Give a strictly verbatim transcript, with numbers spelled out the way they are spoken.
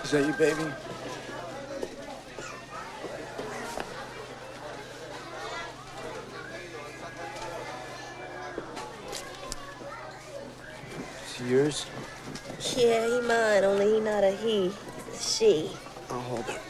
Is that you, baby? Is he yours? Yeah, he mine, only he not a he. He's a she. I'll hold it.